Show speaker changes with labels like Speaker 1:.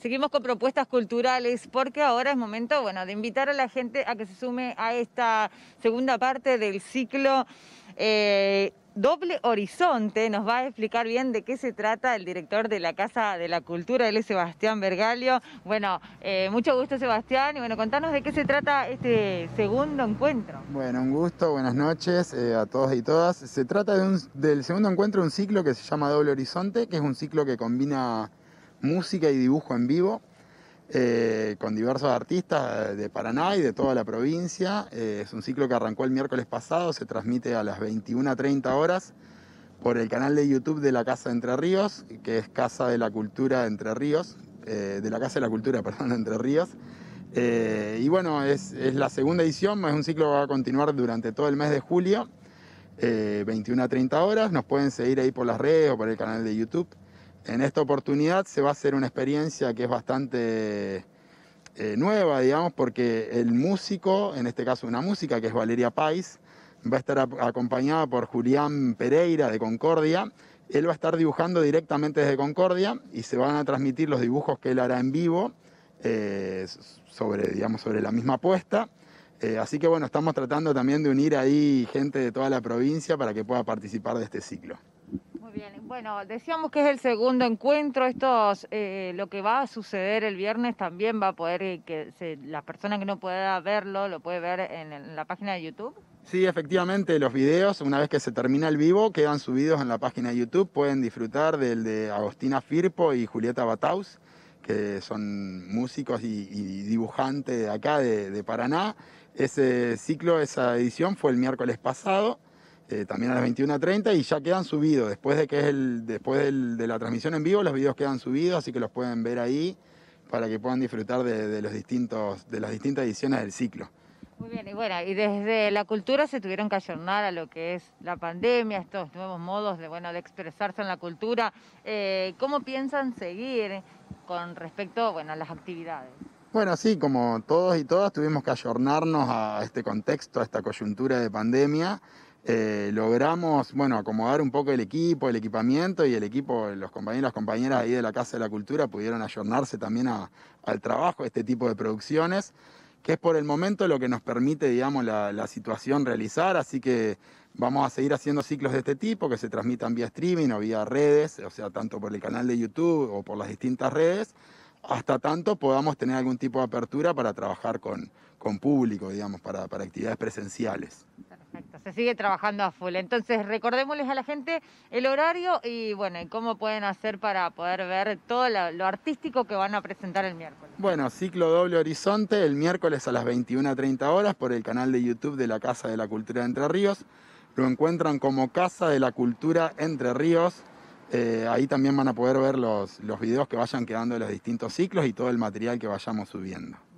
Speaker 1: Seguimos con propuestas culturales porque ahora es momento, bueno, de invitar a la gente a que se sume a esta segunda parte del ciclo Doble Horizonte. Nos va a explicar bien de qué se trata el director de la Casa de la Cultura, él es Sebastián Bergalio. Bueno, mucho gusto, Sebastián, y bueno, contanos de qué se trata este segundo encuentro.
Speaker 2: Bueno, un gusto, buenas noches a todos y todas. Se trata del segundo encuentro de un ciclo que se llama Doble Horizonte, que es un ciclo que combina música y dibujo en vivo con diversos artistas de Paraná y de toda la provincia. Es un ciclo que arrancó el miércoles pasado, se transmite a las 21:30 horas por el canal de YouTube de la Casa de Entre Ríos, que es Casa de la Cultura de Entre Ríos, de la Casa de la Cultura, perdón, de Entre Ríos. Y bueno, es la segunda edición, es un ciclo que va a continuar durante todo el mes de julio, 21:30 horas. Nos pueden seguir ahí por las redes o por el canal de YouTube. En esta oportunidad se va a hacer una experiencia que es bastante nueva, digamos, porque el músico, en este caso una música que es Valeria Pais, va a estar acompañada por Julián Pereira de Concordia. Él va a estar dibujando directamente desde Concordia y se van a transmitir los dibujos que él hará en vivo sobre la misma apuesta. Así que bueno, estamos tratando también de unir ahí gente de toda la provincia para que pueda participar de este ciclo.
Speaker 1: Muy bien, bueno, decíamos que es el segundo encuentro, lo que va a suceder el viernes también va a poder, la persona que no pueda verlo, lo puede ver en la página de YouTube.
Speaker 2: Sí, efectivamente, los videos, una vez que se termina el vivo, quedan subidos en la página de YouTube. Pueden disfrutar del de Agostina Firpo y Julieta Bataus, que son músicos y dibujantes de acá, de Paraná. Ese ciclo, esa edición fue el miércoles pasado, también a las 21:30, y ya quedan subidos. De la transmisión en vivo, los videos quedan subidos, así que los pueden ver ahí para que puedan disfrutar de las distintas ediciones del ciclo.
Speaker 1: Muy bien, y bueno, y desde la cultura se tuvieron que ayornar a lo que es la pandemia, estos nuevos modos de expresarse en la cultura. ¿Cómo piensan seguir con respecto, a las actividades?
Speaker 2: Bueno, sí, como todos y todas tuvimos que ayornarnos a este contexto, a esta coyuntura de pandemia. Logramos, acomodar un poco el equipo, el equipamiento, y el equipo, los compañeros y las compañeras ahí de la Casa de la Cultura pudieron ayornarse también al trabajo de este tipo de producciones, que es por el momento lo que nos permite, digamos, la situación realizar. Así que vamos a seguir haciendo ciclos de este tipo que se transmitan vía streaming o vía redes, o sea, tanto por el canal de YouTube o por las distintas redes, hasta tanto podamos tener algún tipo de apertura para trabajar con público, digamos, para actividades presenciales.
Speaker 1: Perfecto, se sigue trabajando a full. Entonces, recordémosles a la gente el horario y cómo pueden hacer para poder ver todo lo artístico que van a presentar el miércoles.
Speaker 2: Bueno, ciclo Doble Horizonte el miércoles a las 21:30 horas por el canal de YouTube de la Casa de la Cultura de Entre Ríos. Lo encuentran como Casa de la Cultura Entre Ríos. Ahí también van a poder ver los videos que vayan quedando de los distintos ciclos y todo el material que vayamos subiendo.